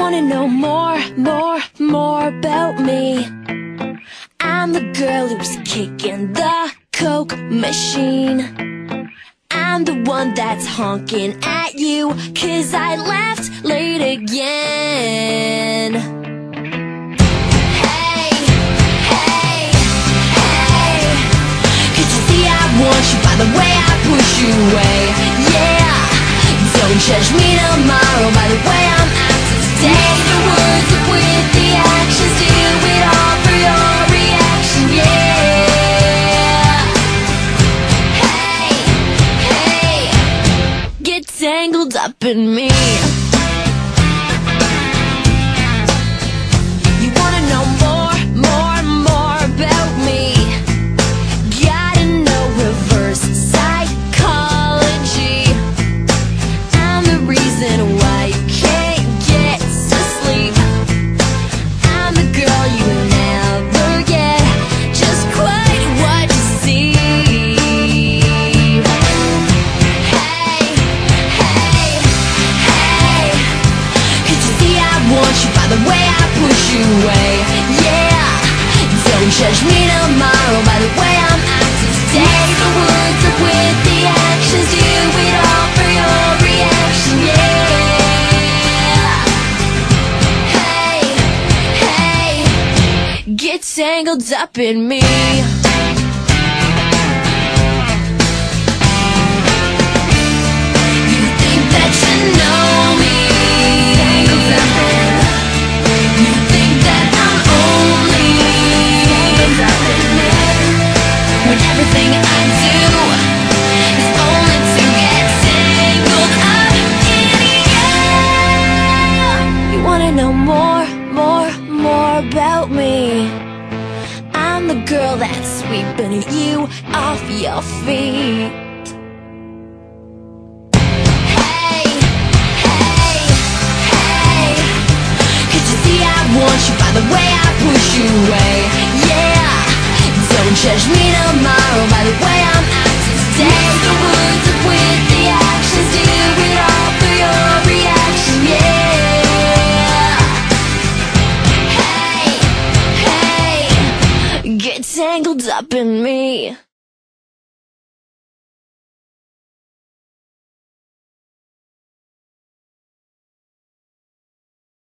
wanna know more about me? I'm the girl who's kicking the Coke machine. I'm the one that's honking at you 'cause I left late again. Hey, hey, hey, could you see I want you by the way I push you away? Yeah, don't judge me tomorrow by the way I'm acting today. The words up with the actions, do it all for your reaction, yeah. Hey, hey, get tangled up in me. You wanna know more about me? Gotta know reverse psychology. I'm the reason why you can't get to sleep. I'm the girl you never get just quite what you see. Hey, hey, hey, could you see I want you by the way I push you away? Yeah, don't judge me tomorrow by the way I'm acting today. The words up with the actions, do it all for your reaction, yeah. Hey, hey, get tangled up in me. You think that you know me. You think that I'm only when everything I do is only to get tangled up in you. You wanna know more about me? I'm the girl that's sweeping you off your feet. Hey, hey, hey, could you see I want you by the way I push you away? Yeah, don't judge me tomorrow by the way I'm acting today. The words up with the actions, do it all for your reaction, yeah. Hey, hey, get tangled up in me.